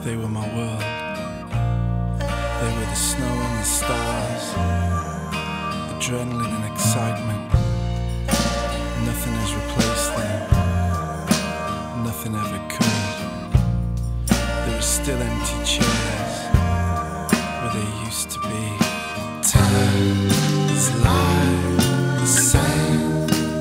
They were my world. They were the snow and the stars, adrenaline and excitement. Nothing has replaced them. Nothing ever could. There are still empty chairs where they used to be. Time is like the same.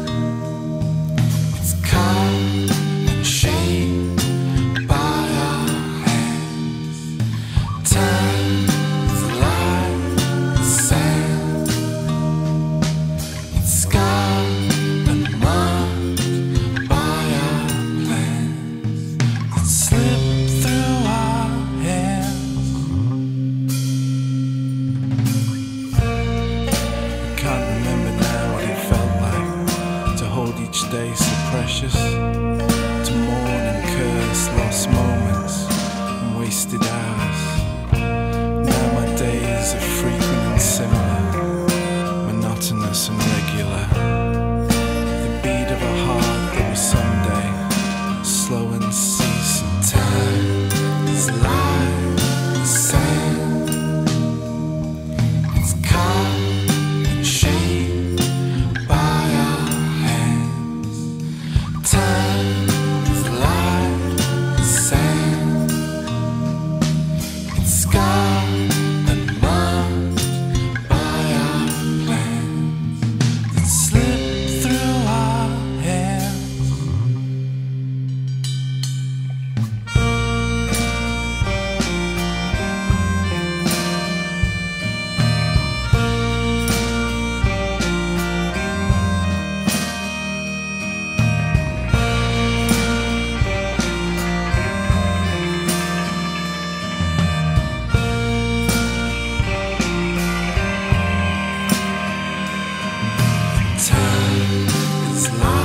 It's calm and shaped by our hands. Time is like the sand. It's scarred and marked by our plans that slip through our hands. I can't remember now what it felt like to hold each day so precious, to mourn and curse lost moments and wasted hours. Now my days are frequent and similar, monotonous and regular. The beat of a heart that will someday slow and cease, and time is like the sand. It's calm and shaped by our hands. Time is like the sand. It's scarred and marked by our plans that slip through our hands. Time is like